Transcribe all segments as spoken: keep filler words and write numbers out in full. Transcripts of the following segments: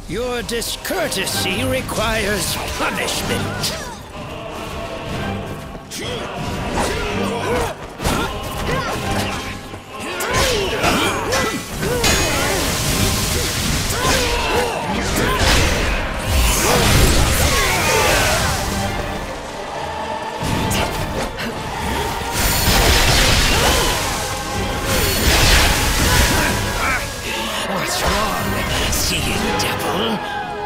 Your discourtesy requires punishment. What's wrong, seeing devil?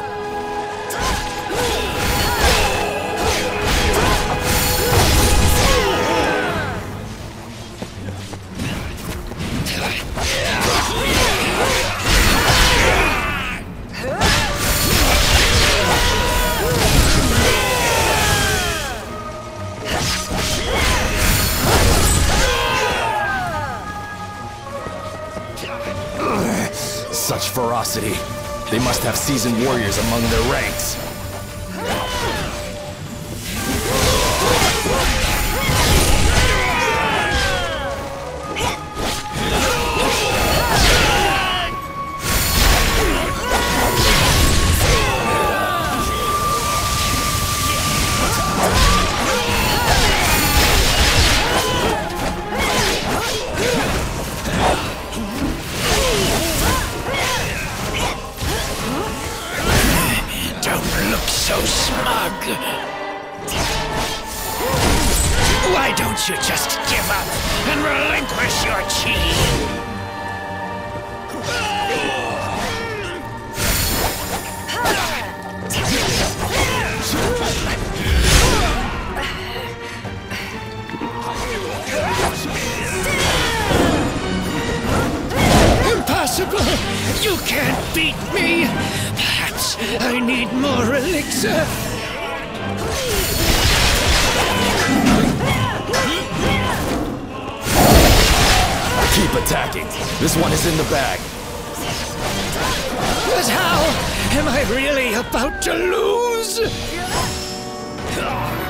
Such ferocity. They must have seasoned warriors among their ranks. So smug. Why don't you just give up and relinquish your chi? Impossible! You can't beat me! Perhaps I need more elixir. Keep attacking. This one is in the bag. But how? Am I really about to lose?